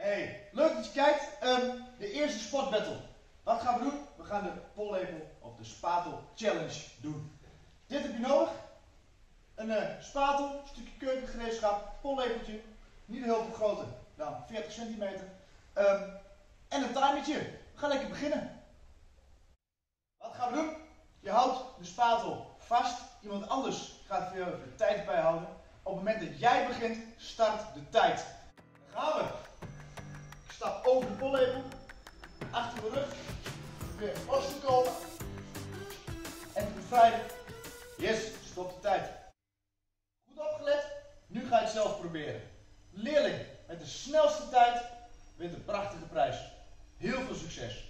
Hey, leuk dat je kijkt. De eerste sportbattle. Wat gaan we doen? We gaan de pollepel of de spatel challenge doen. Dit heb je nodig. Een spatel, een stukje keukengereedschap, pollepeltje. Niet heel veel groter dan 40 centimeter. En een timertje. We gaan lekker beginnen. Wat gaan we doen? Je houdt de spatel vast. Iemand anders gaat voor jou de tijd bijhouden. Op het moment dat jij begint, start de tijd. Dan gaan we. Ik stap over de pollepel. Achter mijn rug. Weer los te komen. En te bevrijden. Yes, stop de tijd. Goed opgelet. Nu ga je het zelf proberen. Leerling met de snelste tijd wint een prachtige prijs. Heel veel succes.